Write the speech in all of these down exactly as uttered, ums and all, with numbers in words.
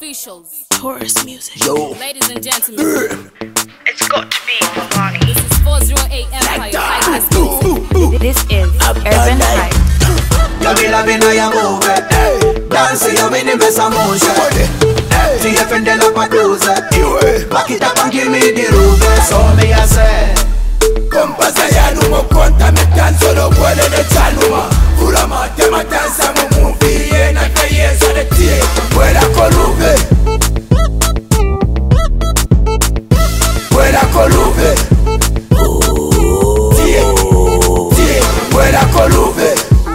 Officials. Taurus music. Yo. Ladies and gentlemen. It's got to be Bomani. This is four oh eight Empire. Hype This is Urban Hype. You be loving how you move it. Dance you be the best of motion. See your friend up a cruise. Back it up and give me the roof. So me I say Kompasa ya numo konta me danzo lo vuole de chanuma. Ura mate ma danza mu movie e na kaye so de tie. Vuela colube. Vuela colube. Tie. Tie. Vuela colube.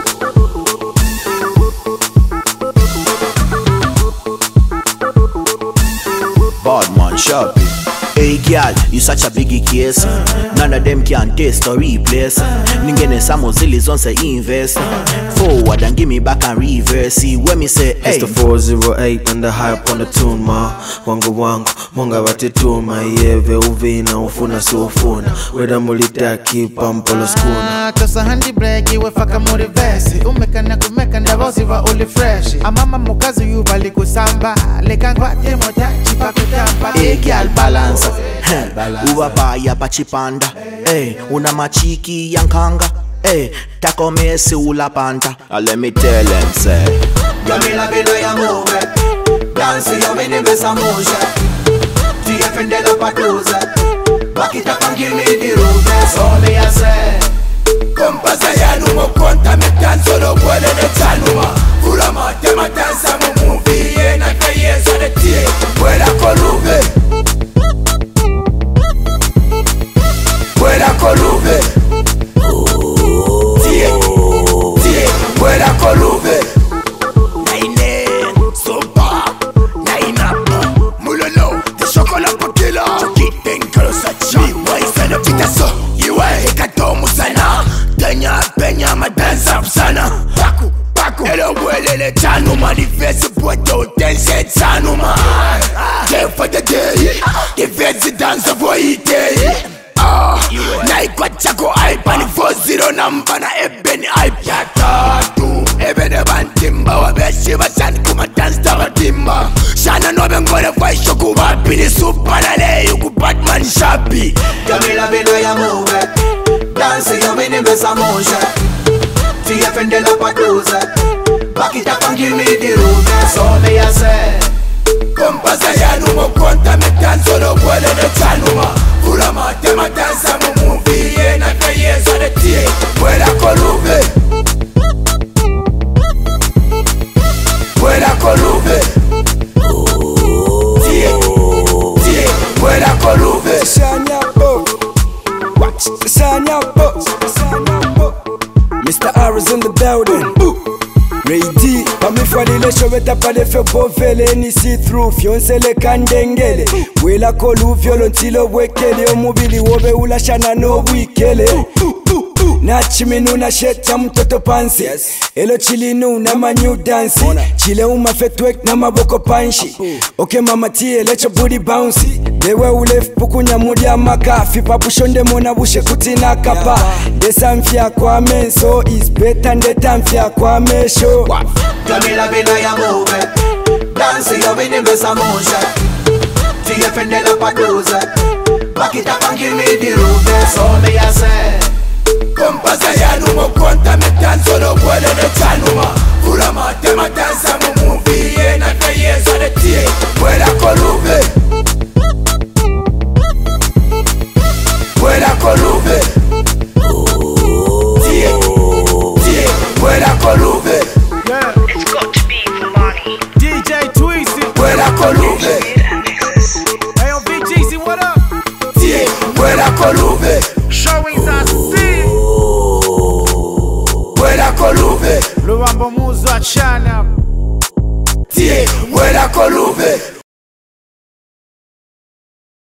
Badman sharp. Hey girl, you such a biggie case. None of them can taste or replace. Ningene samo zili zonse invest. Forward and give me back and reverse. See when me say hey. It's the four oh eight and the hype on the tune ma. Wango wango, monga wate tune ma. Yeve uvina ufuna so ufuna. Weda mulita keep pampolo skuna. Tosa handi break iwe faka muri vesi. Umeka na kumeka ndavozi wa uli fresh. Amama mukazu yubali kusamba. Lekangwa temo tachi pa kutamba. Hey girl balance. Uwa pa ya pachipanda. Hey, una machiki yankanga. Hey, tako mesi ula panta. uh, Let me tell them say you me love it how you move it. Dance you me the best of motion. To your friend de la paduza. Back it up and give me the roof. So me I say Kompasa ya numo konta me danzo lo vuole de chanuma. Ura mate ma danza mu movie e na kaye so de tie. Vuela colube. Vuela colube. Tie, tie, vuela colube. Naine, sopa, nainapa, mulolo, de chocolat potela. Chokiten kalosachi, waisana pitaso, iwe hekato musana. Tenya, penya, madanza sana. Paku, paku, elo vuele le chanu manifeste pueto tense chanuma. Day for the day, defense dance for it. Na ikwacha ko hype and four zero number na ebeni hype ya tatu. Ebene bantimba wa beshi bashani kuma dance taba timba. Shana nobe ngone kwa shoku wapili super na leyu ku Batman shapi. Kamila bino ya move it. Dance you me the best of motion. To your friend de la paduza. Back it up and give me the roof. So me I say Kompasa ya numo konta me danzo lo vuole de chanuma. Ura mate ma danza mu movie e na kaye so de tie. Vuela colube. Vuela colube. Tie, tie, vuela colube. Sanyabo, watch the Sanyabo, Mister R is in the building. Ready, pamifalile showeta pale fe bovele ni see through fyonsele kandengele. Wela koluvyo lontilo wekele omubili wobe ulashana no wikele. Nachiminu na sheta mtoto pansi. Elo chilinu na ma new dance. Chile uma fetwek na maboko panshi. Okay mama tie let your booty bouncy. Dewe ulef pukunya mudi amaka. Fipa bushonde mona bushe kutina kapa. Desamfia kwa menso is better than tamfia kwa mesho. Kamila bino ya move it. Dance you be the best of motion. To your friend de la paduza. Back it up and give me the roof. So me I say Kompasa ya numo konta me danzo lo vuole de chanuma. Ura mate ma danza mu movie e na kaye so de tie. Vuela colube. Vuela colube. Tie, tie, vuela colube. It's got to be Bomani. D J Tweezy. Vuela colube. Hey yo B G C, what up? Tie, vuela colube. Showings I see. Vuela colube. Luambo muzo achana. Tie, vuela colube.